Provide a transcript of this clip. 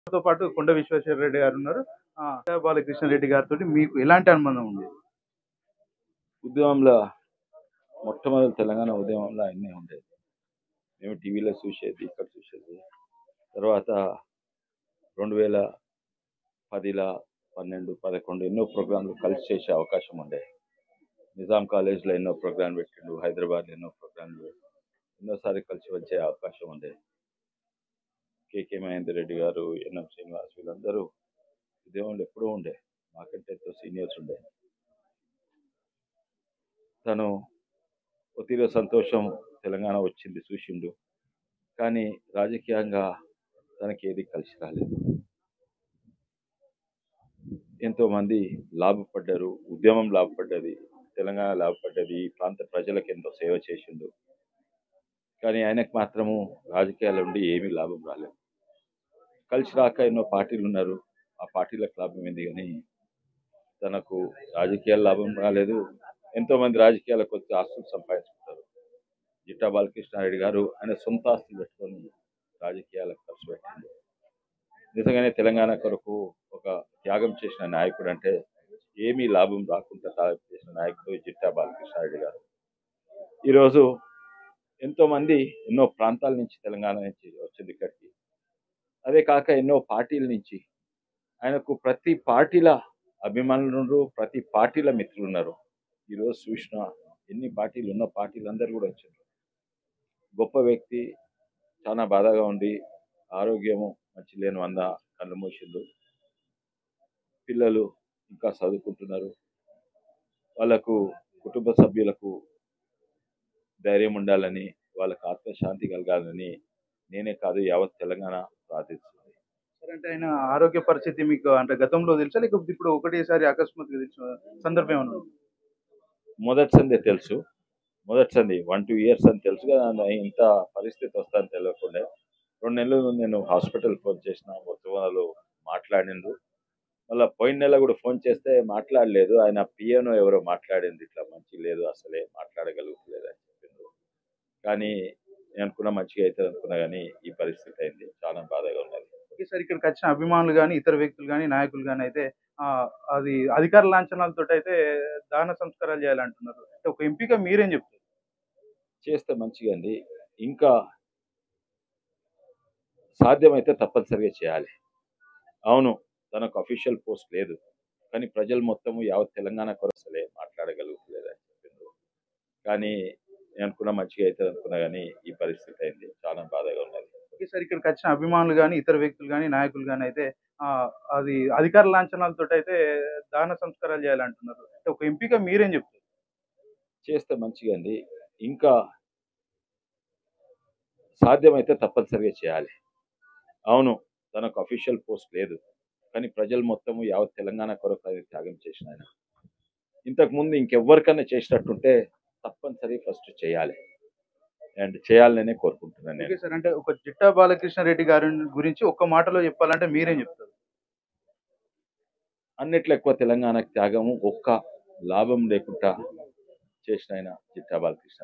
తో పాటు కొండ విశ్వేశ్వరరెడ్డి గారున్నారు. బాలకృష్ణారెడ్డి గారితోటి మీకు ఎలాంటి అనుబంధం ఉంది? ఉద్యమంలో మొట్టమొదటి తెలంగాణ ఉద్యమంలో అన్నీ ఉండేది. మేము టీవీలో చూసేది, ఇక్కడ చూసేది. తర్వాత 2010, 12, 11 ఎన్నో ప్రోగ్రాంలు కలిసి చేసే అవకాశం ఉండే. నిజాం కాలేజ్లో ఎన్నో ప్రోగ్రాంలు పెట్టిండు, హైదరాబాద్లో ఎన్నో ప్రోగ్రాంలు ఎన్నోసారి కలిసి వచ్చే అవకాశం ఉండే. కేకే మహేందర్ రెడ్డి గారు, ఎన్ఎం శ్రీనివాస్ వీళ్ళందరూ ఉద్యమంలో ఎప్పుడూ ఉండే, మాకంటే ఎంతో సీనియర్స్ ఉండే. తను ఒత్తిడి సంతోషం తెలంగాణ వచ్చింది చూసిండు, కానీ రాజకీయంగా తనకి ఏది కలిసి రాలేదు. ఎంతోమంది లాభపడ్డారు, ఉద్యమం లాభపడ్డది, తెలంగాణ లాభపడ్డది, ఈ ప్రాంత ప్రజలకు ఎంతో సేవ చేసిండు. కానీ ఆయనకు మాత్రము రాజకీయాల నుండి ఏమీ లాభం రాలేదు. కలిసి రాక ఎన్నో పార్టీలు ఉన్నారు, ఆ పార్టీలకు లాభం ఏంది, కానీ తనకు రాజకీయాల లాభం రాలేదు. ఎంతోమంది రాజకీయాలకు వచ్చి ఆస్తులు సంపాదించుకుంటారు. జిట్టా బాలకృష్ణారెడ్డి గారు ఆయన సొంత ఆస్తులు పెట్టుకొని రాజకీయాలకు ఖర్చు పెట్టిండు. నిజంగానే తెలంగాణ కొరకు ఒక త్యాగం చేసిన నాయకుడు అంటే ఏమీ లాభం రాకుండా త్యాగం చేసిన నాయకుడు జిట్టా బాలకృష్ణారెడ్డి గారు. ఈరోజు ఎంతోమంది ఎన్నో ప్రాంతాల నుంచి తెలంగాణ నుంచి వచ్చింది ఇక్కడికి. అదే కాక ఎన్నో పార్టీల నుంచి ఆయనకు ప్రతి పార్టీల అభిమానులు ఉన్నారు, ప్రతి పార్టీల మిత్రులు ఉన్నారు. ఈరోజు చూసిన ఎన్ని పార్టీలు ఉన్న పార్టీలందరూ కూడా వచ్చారు. గొప్ప వ్యక్తి, చాలా బాధగా ఉంది. ఆరోగ్యము మంచి లేని వంద కళ్ళు మూసిండు. పిల్లలు ఇంకా చదువుకుంటున్నారు. వాళ్ళకు కుటుంబ సభ్యులకు ధైర్యం ఉండాలని, వాళ్ళకు ఆత్మశాంతి కలగాలని నేనే కాదు యావత్ తెలంగాణ ప్రార్థిస్తుంది. సరే, అంటే ఆయన ఆరోగ్య పరిస్థితి మీకు అంటే గతంలో తెలుసా? లేకపోతే ఇప్పుడు ఒకటేసారి అకస్మాత్తుగా తెలిసిన సందర్భం ఏమన్నా ఉందా? మొదటి సందే తెలుసు, మొదటి సంది 1-2 ఇయర్స్ అని తెలుసు కదా. ఇంత పరిస్థితి వస్తుందని తెలియకుండా 2 నెలల ముందు నేను హాస్పిటల్ ఫోన్ చేసిన, మొత్తం వాళ్ళు మాట్లాడిండ్రు. మళ్ళీ పోయిన నెల కూడా ఫోన్ చేస్తే మాట్లాడలేదు. ఆయన పిఏనో ఎవరో మాట్లాడింది, ఇట్లా మంచి లేదు, అసలే మాట్లాడగలుగుతలేదు అని చెప్పిండ్రు. కానీ నేను అనుకున్నా మంచిగా అవుతుంది అనుకున్నా, కానీ ఈ పరిస్థితి అయింది. చాలా బాధగా ఉన్నది. ఒకేసారి ఇక్కడికి వచ్చిన అభిమానులు గాని, ఇతర వ్యక్తులు గాని, నాయకులు గాని అయితే అది అధికార లాంఛనాలతోటైతే దాన సంస్కారాలు చేయాలంటున్నారు. అంటే ఒక ఎంపీగా మీరేం చెప్తారు? చేస్తే మంచిగా అండి. ఇంకా సాధ్యమైతే తప్పనిసరిగా చేయాలి. అవును, తనకు అఫీషియల్ పోస్ట్ లేదు, కానీ ప్రజలు మొత్తము యావత్ తెలంగాణ కొరసలే మాట్లాడగలుగుతలేదు అని చెప్పిండ్రు. కానీ నేను అనుకున్నా మంచిగా అవుతుంది అనుకున్నా, కానీ ఈ పరిస్థితి అయింది. చాలా బాధగా ఉన్నది. ఒకేసారి ఇక్కడికి వచ్చిన అభిమానులు గాని, ఇతర వ్యక్తులు గాని, నాయకులు గాని అయితే అది అధికార లాంఛనాలతోటైతే దాన సంస్కారాలు చేయాలంటున్నారు. అంటే ఒక ఎంపీగా మీరేం చెప్తారు? చేస్తే మంచిగా అండి. ఇంకా సాధ్యమైతే తప్పనిసరిగా చేయాలి. అవును, తనకు అఫీషియల్ పోస్ట్ లేదు, కానీ ప్రజలు మొత్తము యావత్ తెలంగాణ కొరకు అది త్యాగం చేసిన ఆయన. ఇంతకుముందు ఇంకెవ్వరికైనా చేసినట్టుంటే తప్పనిసరి ఫస్ట్ చేయాలి, అండ్ చేయాలనే కోరుకుంటున్నాను నేను. ఓకే సార్, అంటే ఒక జిట్టా బాలకృష్ణారెడ్డి గారి గురించి ఒక్క మాటలో చెప్పాలంటే మీరేం చెప్తారు? అన్నిట్లో ఎక్కువ తెలంగాణకు త్యాగము, ఒక్క లాభం లేకుండా చేసిన ఆయన జిట్టా బాలకృష్ణ.